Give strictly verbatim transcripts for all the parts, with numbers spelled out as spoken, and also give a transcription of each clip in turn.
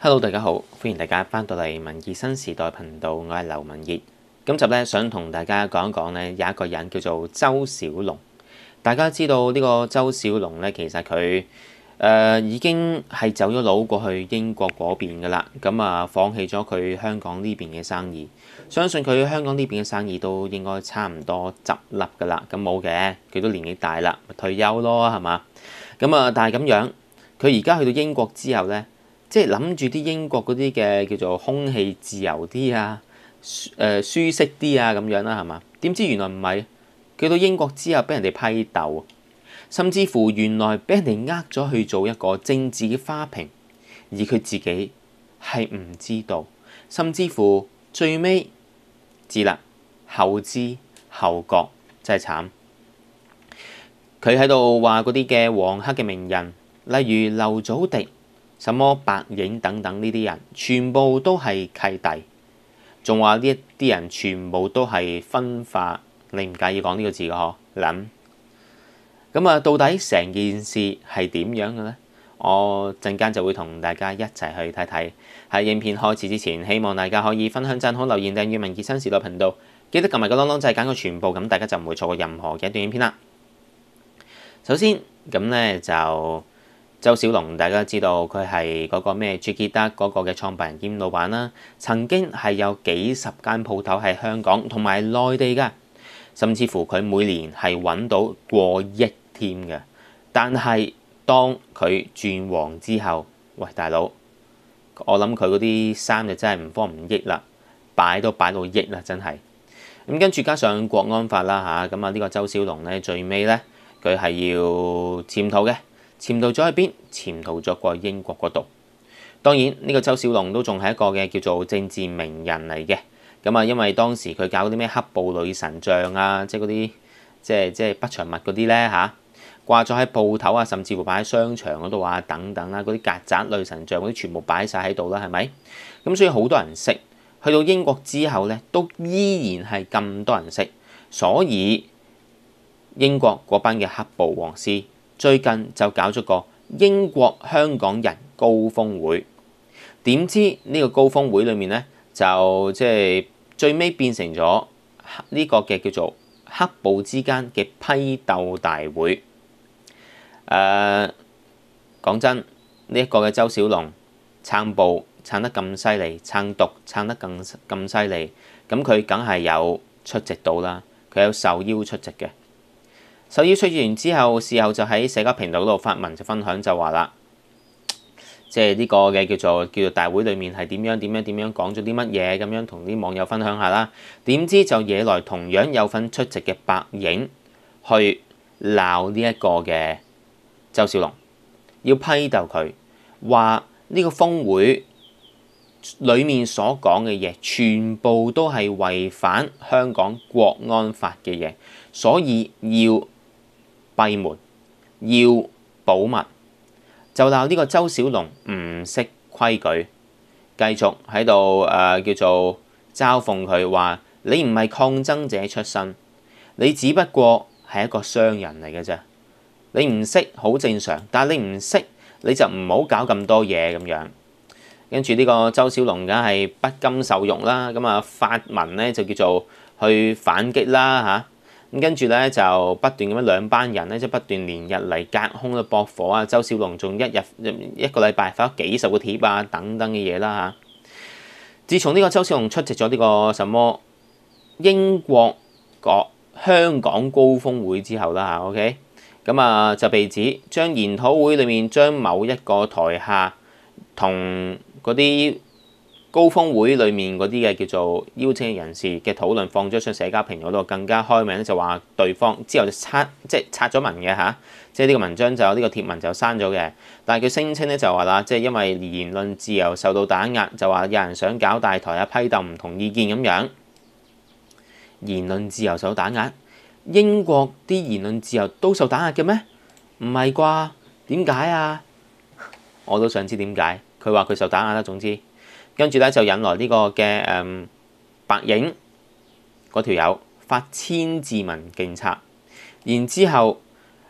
Hello，大家好，歡迎大家翻到嚟文藝新時代頻道，我係劉文傑。今集咧想同大家講一講咧，有一個人叫做周小龍。大家知道呢個周小龍咧，其實佢誒、呃、已經係走咗佬過去英國嗰邊噶啦，咁啊放棄咗佢香港呢邊嘅生意。相信佢香港呢邊嘅生意都應該差唔多執笠噶啦。咁冇嘅，佢都年紀大啦，咪退休咯，係嘛？咁啊，但係咁樣，佢而家去到英國之後咧。即係諗住啲英國嗰啲嘅叫做空氣自由啲啊，誒、呃、舒適啲啊咁樣啦，係嘛？點知原來唔係，佢到英國之後俾人哋批鬥，甚至乎原來俾人哋呃咗去做一個政治嘅花瓶，而佢自己係唔知道，甚至乎最尾知啦，後知後覺真係慘。佢喺度話嗰啲嘅黃黑嘅名人，例如劉祖迪。什麼白影等等呢啲人，全部都係契弟，仲話呢一啲人全部都係分化。你唔介意講呢個字嘅嗬？諗咁啊，到底成件事係點樣嘅呢？我陣間就會同大家一齊去睇睇。喺影片開始之前，希望大家可以分享、讚好、留言、訂閱文傑新時代頻道，記得撳埋個啷啷掣揀個全部，咁大家就唔會錯過任何嘅一段影片啦。首先咁呢就。周小龍大家知道佢係嗰個咩 J 記得嗰個嘅創辦人兼老闆啦，曾經係有幾十間鋪頭喺香港同埋內地㗎，甚至乎佢每年係揾到過億添嘅。但係當佢轉黃之後，喂大佬，我諗佢嗰啲衫就真係唔方唔益啦，擺都擺到億啦，真係。咁跟住加上國安法啦嚇，咁啊呢個周小龍咧最尾咧佢係要潛逃嘅。潛逃咗去邊？潛逃咗過英國嗰度。當然呢個周小龍都仲係一個嘅叫做政治名人嚟嘅。咁啊，因為當時佢搞啲咩黑暴女神像啊，即係嗰啲即係即係不祥物嗰啲咧嚇，掛咗喺鋪頭啊，甚至乎擺喺商場嗰度啊等等啦，嗰啲曱甴女神像嗰啲全部擺晒喺度啦，係咪？咁所以好多人識。去到英國之後咧，都依然係咁多人識。所以英國嗰班嘅黑暴黃絲。最近就搞咗個英國香港人高峰會，點知呢個高峰會裏面咧就即係最尾變成咗呢個嘅叫做黑暴之間嘅批鬥大會。誒、呃，講真，呢、這、一個嘅周小龍撐暴撐得咁犀利，撐獨撐得咁咁犀利，咁佢梗係有出席到啦，佢有受邀出席嘅。受邀出席完之後，事後就喺社交平台嗰度發文就分享就話啦，即係呢個嘅叫做叫做大會裡面係點樣點樣點樣講咗啲乜嘢咁樣，同啲網友分享下啦。點知就惹來同樣有份出席嘅白影去鬧呢一個嘅周小龍，要批鬥佢，話呢個峰會裡面所講嘅嘢全部都係違反香港國安法嘅嘢，所以要閉門要保密，就鬧呢個周小龍唔識規矩，繼續喺度誒叫做嘲諷佢話：你唔係抗爭者出身，你只不過係一個商人嚟嘅啫。你唔識好正常，但係你唔識你就唔好搞咁多嘢咁樣。跟住呢個周小龍梗係不甘受辱啦，咁啊發文咧就叫做去反擊啦嚇。咁跟住咧就不斷咁樣兩班人咧，即係不斷連日嚟隔空嘅駁火啊！周小龍仲一日一個禮拜發咗幾十個貼啊，等等嘅嘢啦嚇。自從呢個周小龍出席咗呢個什麼英國個香港高峰會之後啦嚇 ，OK， 咁啊就被指將研討會裡面將某一個台下同嗰啲高峰會裡面嗰啲嘅叫做邀請嘅人士嘅討論放咗上社交平台度，更加開名咧就話對方之後就拆即係拆咗文嘅嚇，即係呢個文章就呢、呢個貼文就刪咗嘅。但係佢聲稱咧就話啦，即係因為言論自由受到打壓，就話有人想搞大台啊，批鬥唔同意見咁樣。言論自由受到打壓，英國啲言論自由都受打壓嘅咩？唔係啩？點解啊？我都想知點解。佢話佢受打壓啦，總之。跟住咧就引來呢個嘅誒、嗯、白影嗰條友發千字文競策，然之後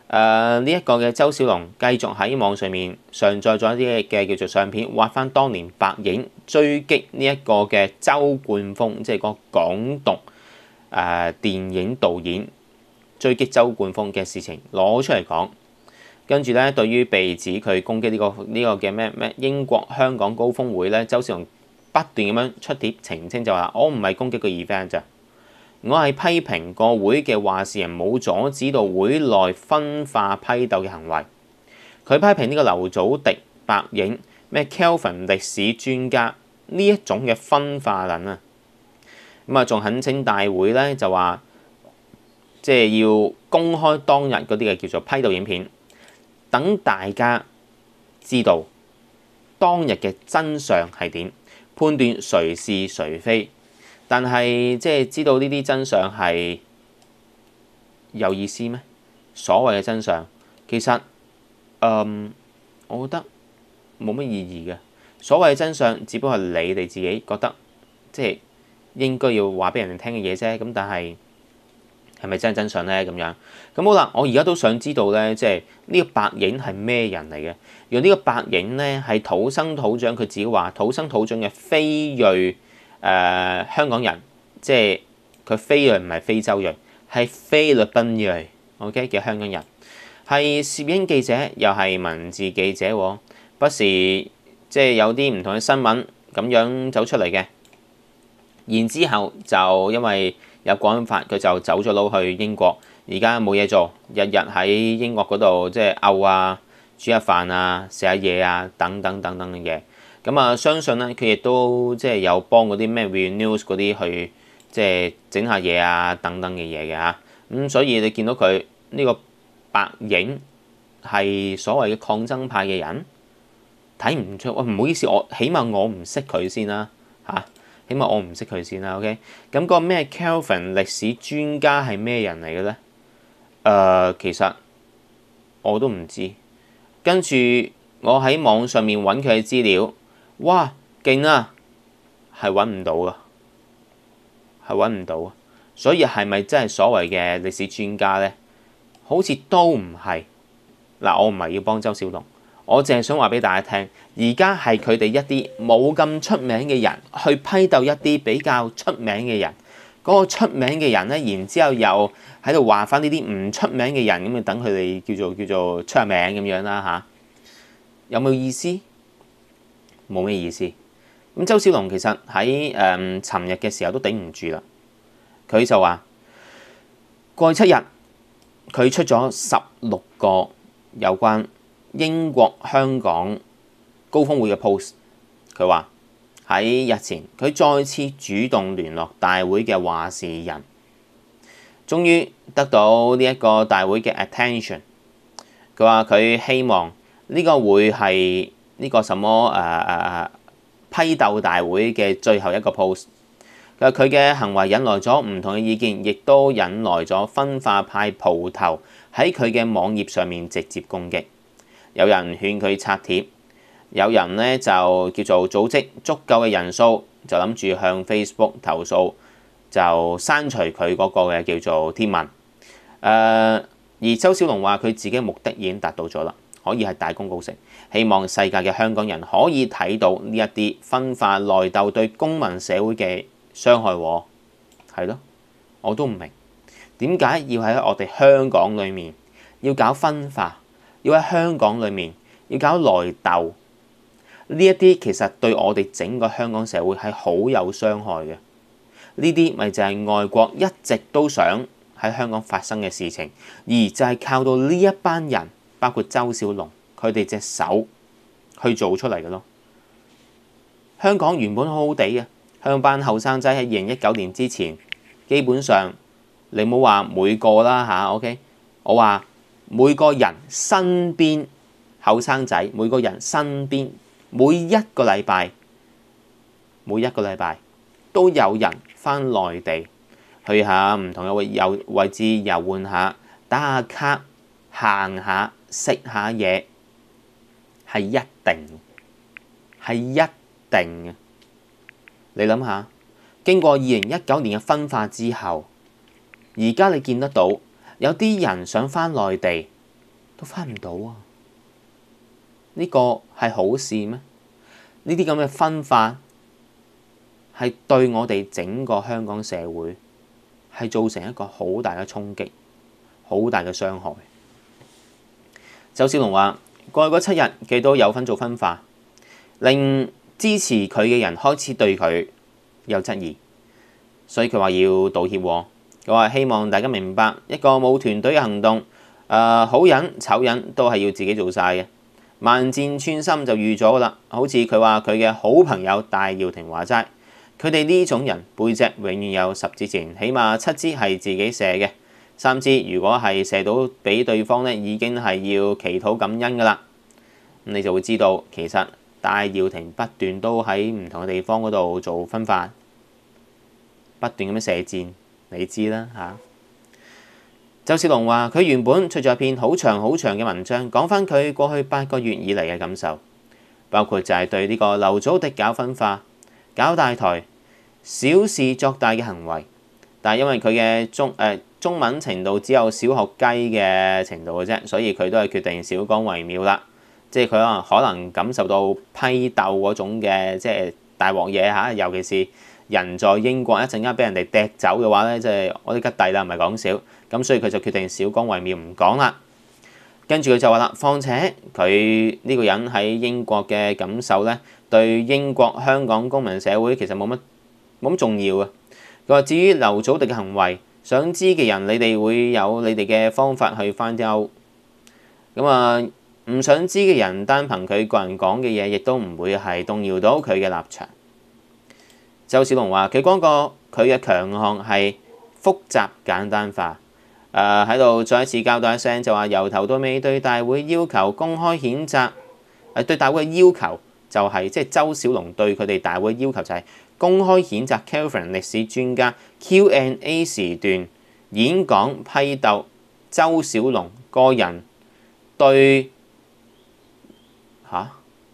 誒呢一個嘅周小龍繼續喺網上面上載咗一啲嘅叫做相片，畫翻當年白影追擊呢一個嘅周冠峰，即係個港獨誒、呃、電影導演追擊周冠峰嘅事情攞出嚟講。跟住咧，對於被指佢攻擊呢、這個呢、這個嘅咩咩英國香港高峰會咧，周小龍不斷咁樣出帖澄清就話：我唔係攻擊個 event 咋。我係批評個會嘅話事人冇阻止到會內分化批鬥嘅行為。佢批評呢個劉祖迪、白影、咩 Kelvin 歷史專家呢一種嘅分化論啊。咁啊，仲懇請大會咧就話，即係要公開當日嗰啲嘅叫做批鬥影片，等大家知道當日嘅真相係點，判斷誰是誰非。但係即係知道呢啲真相係有意思咩？所謂嘅真相其實，嗯，我覺得冇乜意義嘅。所謂嘅真相，只不過係你哋自己覺得即係應該要話俾人哋聽嘅嘢啫。咁但係係咪真係真相咧？咁樣咁好啦。我而家都想知道咧，即係呢個白影係咩人嚟嘅？原來呢個白影咧係土生土長，佢自己話土生土長嘅非裔。誒、呃、香港人，即係佢非裔唔係非洲裔，係菲律賓裔 ，OK 嘅香港人，係攝影記者，又係文字記者喎，不時即係有啲唔同嘅新聞咁樣走出嚟嘅。然之後就因為有國安法，佢就走咗佬去英國，而家冇嘢做，日日喺英國嗰度即係漚啊、煮下飯啊、食下嘢啊等等等等嘅嘢。咁啊，相信咧，佢亦都即係有幫嗰啲咩 Real News 嗰啲去即係整下嘢啊，等等嘅嘢嘅嚇。咁、嗯、所以你見到佢呢、這個白影係所謂嘅抗爭派嘅人，睇唔出。喂、哎，唔好意思，我起碼我唔識佢先啦嚇，起碼我唔識佢先啦。OK，咁嗰個咩 Kelvin 歷史專家係咩人嚟嘅咧？誒、呃，其實我都唔知。跟住我喺網上面揾佢嘅資料。哇，勁啊！係揾唔到噶，係揾唔到啊！所以係咪真係所謂嘅歷史專家咧？好似都唔係。嗱，我唔係要幫周小龍，我淨係想話俾大家聽，而家係佢哋一啲冇咁出名嘅人去批鬥一啲比較出名嘅人。嗰、那個出名嘅人咧，然之後又喺度話翻呢啲唔出名嘅人，咁啊等佢哋叫做叫做出名咁樣啦吓，有冇意思？冇咩意思。咁周小龍其實喺誒尋日嘅時候都頂唔住啦。佢就話過去七日，佢出咗十六個有關英國香港高峰會嘅 post。佢話喺日前，佢再次主動聯絡大會嘅話事人，終於得到呢一個大會嘅 attention。佢話佢希望呢個會係呢個什麼誒誒、呃、批鬥大會嘅最後一個 post。佢話佢嘅行為引來咗唔同嘅意見，亦都引來咗分化派蒲頭喺佢嘅網頁上面直接攻擊。有人勸佢拆帖，有人呢就叫做組織足夠嘅人數，就諗住向 Facebook 投訴，就刪除佢嗰個嘅叫做貼文。誒、呃，而周小龍話佢自己嘅目的已經達到咗啦。可以係大功告成，希望世界嘅香港人可以睇到呢一啲分化內鬥對公民社會嘅傷害喎。係咯，我都唔明點解要喺我哋香港裡面要搞分化，要喺香港裡面要搞內鬥。呢一啲其實對我哋整個香港社會係好有傷害嘅。呢啲咪就係外國一直都想喺香港發生嘅事情，而就係靠到呢一班人。包括周小龍佢哋隻手去做出嚟嘅咯。香港原本好好地嘅，香港班後生仔喺二零一九年之前，基本上你冇話每個啦吓 OK，我話每個人身邊後生仔，每個人身邊每一個禮拜，每一個禮拜都有人返內地去下唔同嘅位位置遊玩下，打下卡，行下。食下嘢係一定，係一定嘅。你諗下，經過二零一九年嘅分化之後，而家你見得到有啲人想返內地， 都翻唔到啊！呢個係好事咩？呢啲咁嘅分化係對我哋整個香港社會係造成一個好大嘅衝擊，好大嘅傷害。周小龍話：過去嗰七日，佢都有份做分化，令支持佢嘅人開始對佢有質疑，所以佢話要道歉喎。佢話希望大家明白，一個冇團隊嘅行動，誒、呃、好人醜人都係要自己做晒嘅。萬箭穿心就預咗㗎啦。好似佢話佢嘅好朋友戴耀廷話齋，佢哋呢種人背脊永遠有十支箭，起碼七支係自己射嘅，三支如果係射到俾對方咧，已經係要祈禱感恩㗎啦。咁你就會知道，其實戴耀廷不斷都喺唔同嘅地方嗰度做分化，不斷咁樣射箭，你知啦嚇。周小龍話：佢原本出咗一篇好長好長嘅文章，講翻佢過去八個月以嚟嘅感受，包括就係對呢個劉祖迪搞分化、搞大台、小事作大嘅行為。但係因為佢嘅中誒、呃、中文程度只有小學雞嘅程度嘅啫，所以佢都係決定少講為妙啦。即係佢可能可能感受到批鬥嗰種嘅即係大鑊嘢嚇，尤其是人在英國一陣間俾人哋掟走嘅話咧，即係我啲吉弟啦，唔係講笑。咁所以佢就決定少講為妙，唔講啦。跟住佢就話啦，況且佢呢個人喺英國嘅感受咧，對英國香港公民社會其實冇乜冇咁重要啊。佢話至於劉祖迪嘅行為，想知嘅人你哋會有你哋嘅方法去翻out。咁啊，唔想知嘅人單憑佢個人講嘅嘢，亦都唔會係動搖到佢嘅立場。周小龍話：佢講過佢嘅強項係複雜簡單化。誒喺度再一次交代一聲，就話由頭到尾對大會要求公開譴責，誒、呃、對大會嘅要求就係、是、即係周小龍對佢哋大會要求就係公開譴責 Kelvin 歷史專家 Q and A 時段演講批鬥周小龍個人對嚇，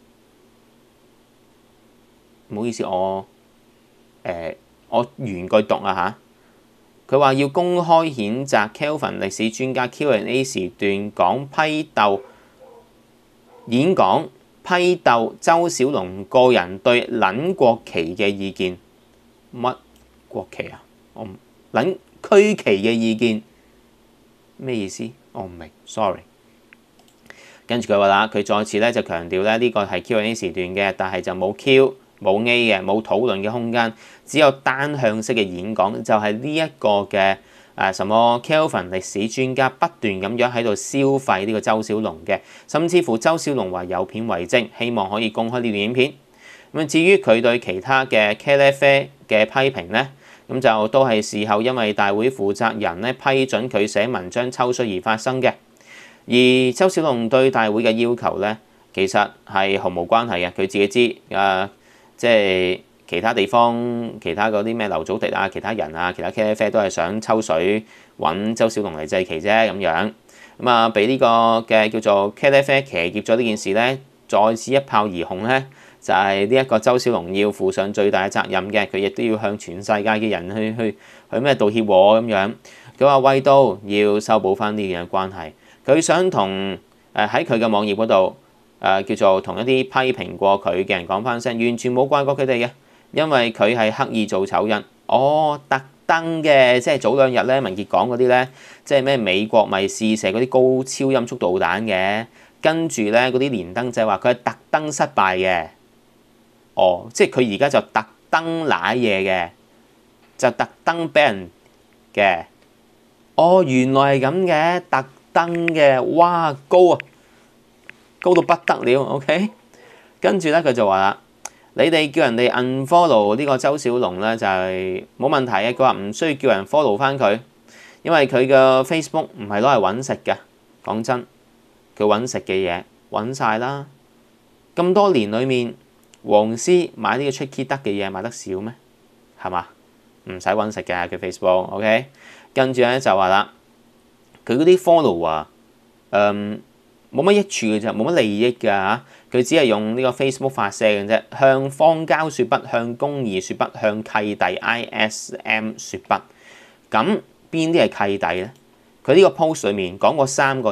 唔好意思，我誒、呃、我原句讀啊嚇。佢話要公開譴責 Kelvin 歷史專家 Q and A 時段講批鬥演講批鬥周小龍個人對撚國旗嘅意見。乜國旗啊？我唔撚區旗嘅意見咩意思？我唔明 ，sorry。跟住佢話啦，佢再次咧就強調咧呢個係 Q and A 時段嘅，但係就冇 Q。冇 A 嘅，冇討論嘅空間，只有單向式嘅演講，就係呢一個嘅誒、啊、什麼 Kelvin 歷史專家不斷咁樣喺度消費呢個周小龍嘅，甚至乎周小龍話有片為證，希望可以公開呢段影片。咁至於佢對其他嘅茄喱啡嘅批評咧，咁就都係事後因為大會負責人咧批准佢寫文章抽水而發生嘅。而周小龍對大會嘅要求咧，其實係毫無關係嘅，佢自己知誒。啊即係其他地方，其他嗰啲咩劉祖迪啊，其他人啊，其他茄喱啡都係想抽水揾周小龍嚟祭旗啫咁樣。咁啊，俾呢個嘅叫做茄喱啡騎劫咗呢件事咧，再次一炮而紅咧，就係呢一個周小龍要負上最大嘅責任嘅，佢亦都要向全世界嘅人去去去咩道歉喎咁樣。佢話為到要修補翻呢樣關係，佢想同誒喺佢嘅網頁嗰度。誒、呃、叫做同一啲批評過佢嘅人講翻聲，完全冇怪過佢哋嘅，因為佢係刻意做醜人。哦，特登嘅，即係早兩日咧，文傑講嗰啲咧，即係咩美國咪試射嗰啲高超音速導彈嘅，跟住咧嗰啲連登仔話佢係特登失敗嘅。哦，即係佢而家就特登賴嘢嘅，就特登俾人嘅。哦，原來係咁嘅，特登嘅，哇高啊！高到不得了 ，OK？ 跟住咧，佢就話啦：你哋叫人哋 unfollow 呢個周小龍咧，就係冇問題嘅。佢話唔需要叫人 follow 翻佢，因為佢嘅 Facebook 唔係攞嚟揾食嘅。講真，佢揾食嘅嘢揾晒啦。咁多年裡面，黃絲買呢個 Tricky 得嘅嘢買得少咩？係嘛？唔使揾食嘅佢 Facebook，OK？ 跟住咧就話啦，佢嗰啲 follow 啊，嗯。冇乜益處嘅啫，冇乜利益㗎嚇。佢只係用呢個 Facebook 發射嘅啫，向荒郊説不，向公義説不，向契弟 I S M 説不。咁邊啲係契弟咧？佢呢個 post 裡面講過三個人，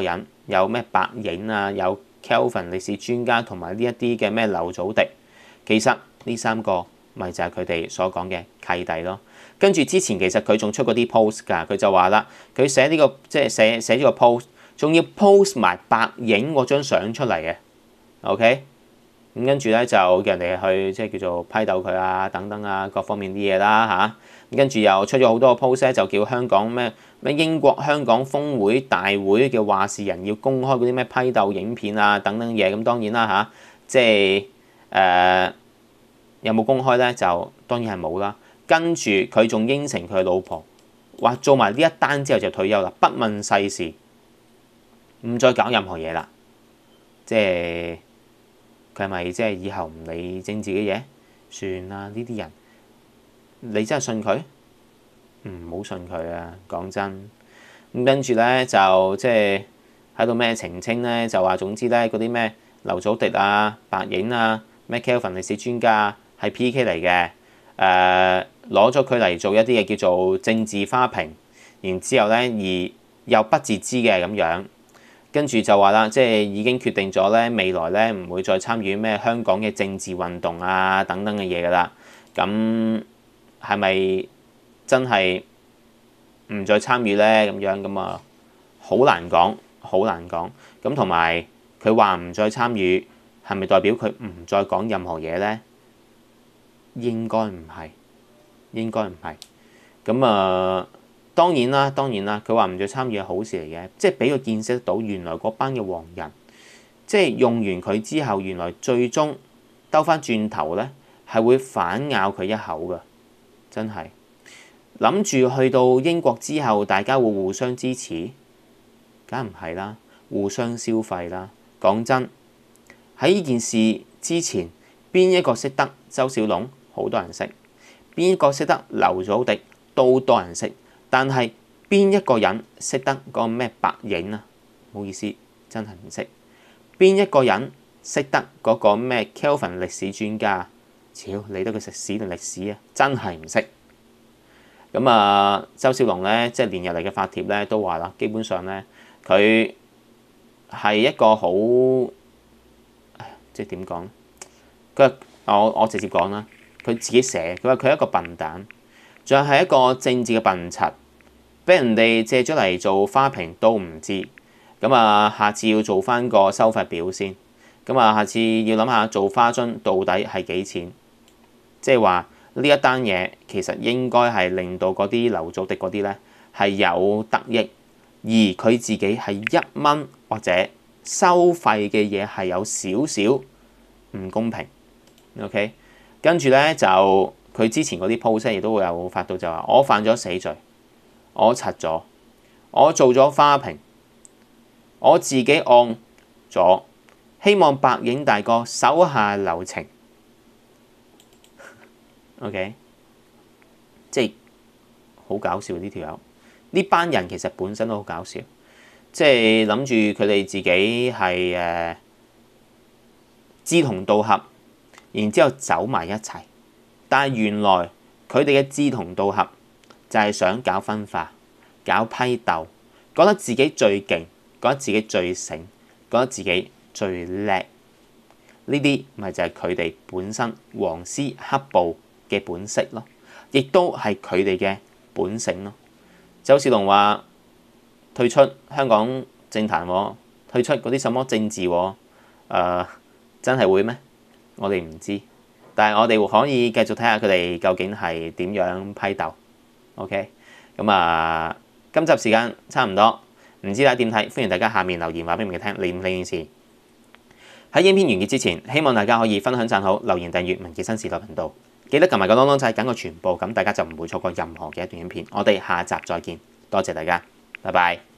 有咩白影啊，有 Kelvin 歷史專家同埋呢一啲嘅咩劉祖迪，其實呢三個咪就係佢哋所講嘅契弟咯。跟住之前其實佢仲出過啲 post 㗎，佢就話啦，佢寫呢、這個即係寫寫呢個 post，仲要 post 埋白影嗰張相出嚟嘅 ，OK？ 咁跟住咧就叫人哋去即係叫做批鬥佢啊，等等啊，各方面啲嘢啦嚇。跟住又出咗好多個 post 咧，就叫香港咩咩英國香港峰會大會嘅話事人要公開嗰啲咩批鬥影片啊等等嘢。咁當然啦嚇，即係誒、呃、有冇公開咧？就當然係冇啦。跟住佢仲應承佢老婆話做埋呢一單之後就退休啦，不問世事，唔再搞任何嘢啦。即係佢係咪即係以後唔理政治嘅嘢？算啦，呢啲人你真係信佢？唔好信佢啊！講真，咁跟住咧就即係喺度咩澄清咧，就話總之咧嗰啲咩劉祖迪啊、白影啊、咩 Kelvin 歷史專家啊係 P K 嚟嘅，誒攞咗佢嚟做一啲嘢叫做政治花瓶，然之後咧而又不自知嘅咁樣。跟住就話啦，即係已經決定咗咧，未來咧唔會再參與咩香港嘅政治運動啊等等嘅嘢噶啦。咁係咪真係唔再參與咧？咁樣咁啊，好難講，好難講。咁同埋佢話唔再參與，係咪代表佢唔再講任何嘢咧？應該唔係，應該唔係。咁啊〜當然啦，當然啦，佢話唔再參與係好事嚟嘅，即係俾佢見識得到原來嗰班嘅黃人，即係用完佢之後，原來最終兜翻轉頭咧，係會反咬佢一口㗎，真係諗住去到英國之後，大家會互相支持，梗唔係啦，互相消費啦。講真，喺呢件事之前，邊一個識得周小龍？好多人識，邊一個識得劉祖迪？都多人識。但係邊一個人識得嗰個咩白影啊？唔好意思，真係唔識。邊一個人識得嗰個咩 Kelvin 歷史專家？屌，理得佢食屎定歷史啊？真係唔識。咁啊，周小龍咧，即係連日嚟嘅發帖咧，都話啦，基本上咧，佢係一個好，即係點講？佢我我直接講啦，佢自己寫，佢話佢係一個笨蛋。仲係一個政治嘅笨柒，俾人哋借咗嚟做花瓶都唔知。咁啊，下次要做翻個收費表先。咁啊，下次要諗下做花樽到底係幾錢？即係話呢一單嘢其實應該係令到嗰啲劉祖迪嗰啲咧係有得益，而佢自己係一蚊或者收費嘅嘢係有少少唔公平。OK， 跟住咧就。佢之前嗰啲 post 亦都會有發到就話：我犯咗死罪，我柒咗，我做咗花瓶，我自己按咗，希望白影大哥手下留情。OK， 即係好搞笑呢條友，呢班人其實本身都好搞笑，即係諗住佢哋自己係誒志同道合，然之後走埋一齊。但係原來佢哋嘅志同道合就係想搞分化、搞批鬥，覺得自己最勁，覺得自己最醒，覺得自己最叻。呢啲咪就係佢哋本身黃絲黑暴嘅本色咯，亦都係佢哋嘅本性咯。周小龍話退出香港政壇喎，退出嗰啲什麼政治喎，誒、呃、真係會咩？我哋唔知。但係我哋可以繼續睇下佢哋究竟係點樣批鬥 ，OK？ 咁啊，今集時間差唔多，唔知大家點睇？歡迎大家下面留言話俾我哋聽，理唔理件事？喺影片完結之前，希望大家可以分享、讚好、留言、訂閱文傑新時代頻道，記得撳埋個啷啷掣，揀個全部，咁大家就唔會錯過任何嘅一段影片。我哋下集再見，多謝大家，拜拜。